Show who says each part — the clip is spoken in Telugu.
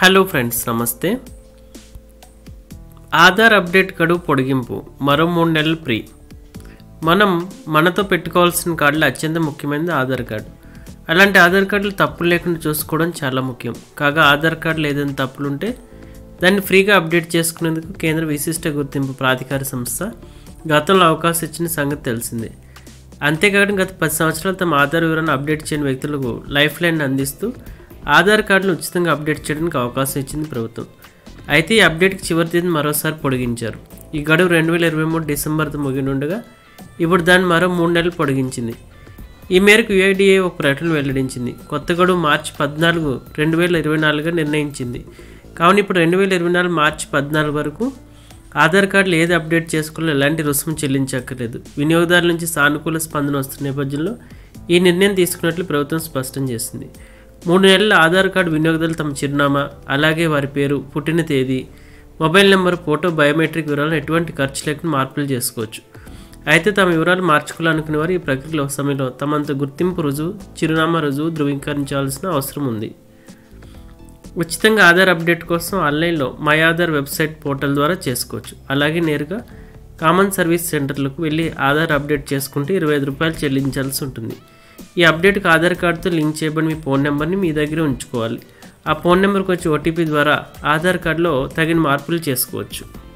Speaker 1: హలో ఫ్రెండ్స్, నమస్తే. ఆధార్ అప్డేట్ గడువు పొడిగింపు మరో 3 నెలలు ఫ్రీ. మనతో పెట్టుకోవాల్సిన కార్డులు అత్యంత ముఖ్యమైనది ఆధార్ కార్డు. అలాంటి ఆధార్ కార్డులు తప్పులు లేకుండా చూసుకోవడం చాలా ముఖ్యం. కాగా ఆధార్ కార్డులు ఏదైనా తప్పులుంటే దాన్ని ఫ్రీగా అప్డేట్ చేసుకునేందుకు కేంద్ర విశిష్ట గుర్తింపు ప్రాధికార సంస్థ గతంలో అవకాశం ఇచ్చిన సంగతి తెలిసిందే. అంతేకాకుండా గత 10 సంవత్సరాలు తమ ఆధార్ వివరాలను అప్డేట్ చేయని వ్యక్తులకు లైఫ్ లైన్ అందిస్తూ ఆధార్ కార్డును ఉచితంగా అప్డేట్ చేయడానికి అవకాశం ఇచ్చింది ప్రభుత్వం. అయితే ఈ అప్డేట్కి చివరి తేదీని మరోసారి పొడిగించారు. ఈ గడువు 2023 డిసెంబర్తో ముగినుండగా ఇప్పుడు దాన్ని మరో 3 నెలలు పొడిగించింది. ఈ మేరకు UIDAI ఒక ప్రకటన వెల్లడించింది. కొత్త గడువు మార్చి 14, 2024గా నిర్ణయించింది. కావున ఇప్పుడు 2024 మార్చి 14 వరకు ఆధార్ కార్డులు ఏది అప్డేట్ చేసుకోవాలో ఎలాంటి రుసుము చెల్లించక్కర్లేదు. వినియోగదారుల నుంచి సానుకూల స్పందన వస్తున్న నేపథ్యంలో ఈ నిర్ణయం తీసుకున్నట్లు ప్రభుత్వం స్పష్టం చేసింది. 3 నెలల ఆధార్ కార్డు వినియోగదారులు తమ చిరునామా, అలాగే వారి పేరు, పుట్టిన తేదీ, మొబైల్ నెంబర్, ఫోటో, బయోమెట్రిక్ వివరాలను ఎటువంటి ఖర్చు లేకుండా మార్పులు చేసుకోవచ్చు. అయితే తమ వివరాలు మార్చుకోవాలనుకునే వారు ఈ ప్రక్రియలో సమయంలో తమంత గుర్తింపు రుజువు, చిరునామా రుజువు ధృవీకరించాల్సిన అవసరం ఉంది. ఉచితంగా ఆధార్ అప్డేట్ కోసం ఆన్లైన్లో మై ఆధార్ వెబ్సైట్ పోర్టల్ ద్వారా చేసుకోవచ్చు. అలాగే నేరుగా కామన్ సర్వీస్ సెంటర్లకు వెళ్ళి ఆధార్ అప్డేట్ చేసుకుంటే ₹25 చెల్లించాల్సి ఉంటుంది. ఈ అప్డేట్కి ఆధార్ కార్డుతో లింక్ చేయబడిన మీ ఫోన్ నెంబర్ని మీ దగ్గర ఉంచుకోవాలి. ఆ ఫోన్ నెంబర్కి వచ్చి OTP ద్వారా ఆధార్ కార్డులో తగిన మార్పులు చేసుకోవచ్చు.